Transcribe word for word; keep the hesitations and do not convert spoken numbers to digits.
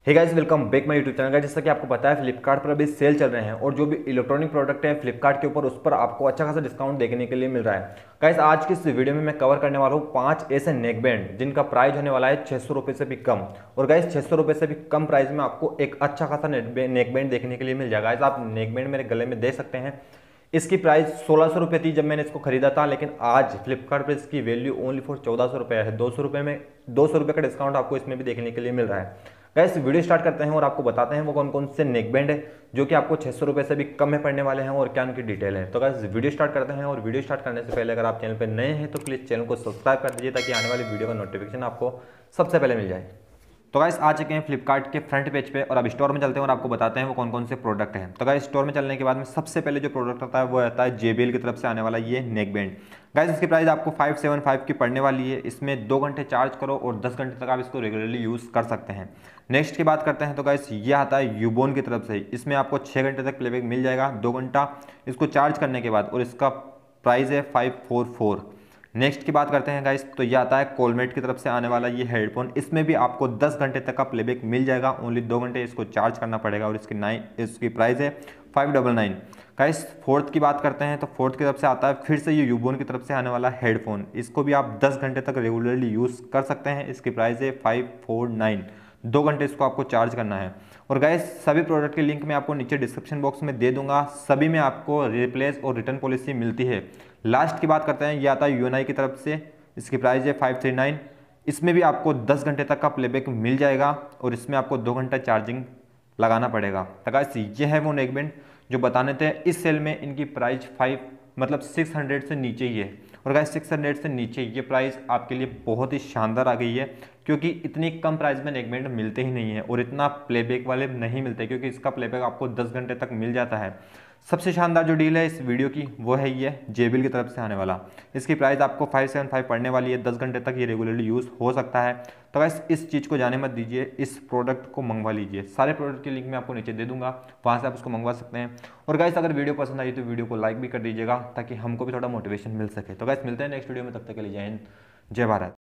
Hey guys, welcome back my YouTube channel. Guys, जैसा कि आपको पता है फ्लिपकार्ट पर अभी सेल चल रहे हैं और जो भी इलेक्ट्रॉनिक प्रोडक्ट है फ्लिपकार्ट के ऊपर उस पर आपको अच्छा खासा डिस्काउंट देखने के लिए मिल रहा है। गाइस, आज की इस वीडियो में मैं कवर करने वाला हूँ पांच ऐसे नेकबैंड जिनका प्राइस होने वाला है छः सौ रुपये से भी कम। और गाइस, छः सौ रुपये से भी कम प्राइस में आपको एक अच्छा खासा नेकबैंड देखने के लिए मिल जाएगा। गाइस, आप नेकबैंड मेरे गले में दे सकते हैं। इसकी प्राइस सोलह सौ रुपये थी जब मैंने इसको खरीदा था, लेकिन आज फ्लिपकार्ट पर इसकी वैल्यू ओनली फॉर चौदह सौ रुपये है। दो सौ रुपये में दो सौ रुपये का डिस्काउंट आपको इसमें भी देखने के लिए मिल रहा है। गाइस, वीडियो स्टार्ट करते हैं और आपको बताते हैं वो कौन कौन से नेकबैंड है जो कि आपको छः सौ रुपये से भी कम में पड़ने वाले हैं और क्या उनकी डिटेल है। तो गाइस, वीडियो स्टार्ट करते हैं और वीडियो स्टार्ट करने से पहले अगर आप चैनल पर नए हैं तो प्लीज़ चैनल को सब्सक्राइब कर दीजिए ताकि आने वाली वीडियो का नोटिफिकेशन आपको सबसे पहले मिल जाए। तो गाइस, आ चुके हैं फ्लिपकार्ट के फ्रंट पेज पे और अब स्टोर में चलते हैं और आपको बताते हैं वो कौन कौन से प्रोडक्ट हैं। तो गाइस, स्टोर में चलने के बाद में सबसे पहले जो प्रोडक्ट आता है वो आता है जे बी एल की तरफ से आने वाला ये नेकबैंड। गाइस, इसकी प्राइस आपको फाइव सेवन फाइव की पड़ने वाली है। इसमें दो घंटे चार्ज करो और दस घंटे तक आप इसको रेगुलरली यूज़ कर सकते हैं। नेक्स्ट की बात करते हैं तो गाइस, ये आता है यूबोन की तरफ से। इसमें आपको छः घंटे तक प्लेबैक मिल जाएगा, दो घंटा इसको चार्ज करने के बाद, और इसका प्राइस है फाइव फोर फोर। नेक्स्ट की बात करते हैं गाइस, तो ये आता है कोलमेट की तरफ से आने वाला ये हेडफोन। इसमें भी आपको दस घंटे तक का प्लेबैक मिल जाएगा, ओनली दो घंटे इसको चार्ज करना पड़ेगा और इसकी नाइन इसकी प्राइस है five double nine. Guys, fourth की बात करते हैं तो फोर्थ की तरफ से आता है फिर से ये यूबोन की तरफ से आने वाला हेडफोन। इसको भी आप दस घंटे तक रेगुलरली यूज़ कर सकते हैं। इसकी प्राइस है फाइव फोर नाइन। दो घंटे इसको आपको चार्ज करना है। और गाइस, सभी प्रोडक्ट के लिंक मैं आपको नीचे डिस्क्रिप्शन बॉक्स में दे दूंगा। सभी में आपको रिप्लेस और रिटर्न पॉलिसी मिलती है। लास्ट की बात करते हैं, ये आता है यू एन आई की तरफ से। इसकी प्राइस है फाइव थ्री नाइन। इसमें भी आपको दस घंटे तक का प्लेबैक मिल जाएगा और इसमें आपको दो घंटा चार्जिंग लगाना पड़ेगा। तो गाइस, ये है वो नेकबैंड जो बताने थे। इस सेल में इनकी प्राइस फाइव मतलब सिक्स हंड्रेड से नीचे ही है। और गाइस, सिक्स हंड्रेड से नीचे ये प्राइस आपके लिए बहुत ही शानदार आ गई है, क्योंकि इतनी कम प्राइस में नेकबैंड मिलते ही नहीं है और इतना प्लेबैक वाले नहीं मिलते, क्योंकि इसका प्लेबैक आपको दस घंटे तक मिल जाता है। सबसे शानदार जो डील है इस वीडियो की वो है ये जे बी एल की तरफ से आने वाला। इसकी प्राइस आपको फाइव सेवन फाइव पड़ने वाली है, दस घंटे तक ये रेगुलरली यूज़ हो सकता है। तो गाइस, इस चीज़ को जाने मत दीजिए, इस प्रोडक्ट को मंगवा लीजिए। सारे प्रोडक्ट की लिंक मैं आपको नीचे दे दूंगा, वहाँ से आप उसको मंगवा सकते हैं। और गाइस, अगर वीडियो पसंद आई तो वीडियो को लाइक भी कर दीजिएगा ताकि हमको भी थोड़ा मोटिवेशन मिल सके। तो गाइस, मिलते हैं नेक्स्ट वीडियो में, तब तक के लिए जय हिंद, जय भारत।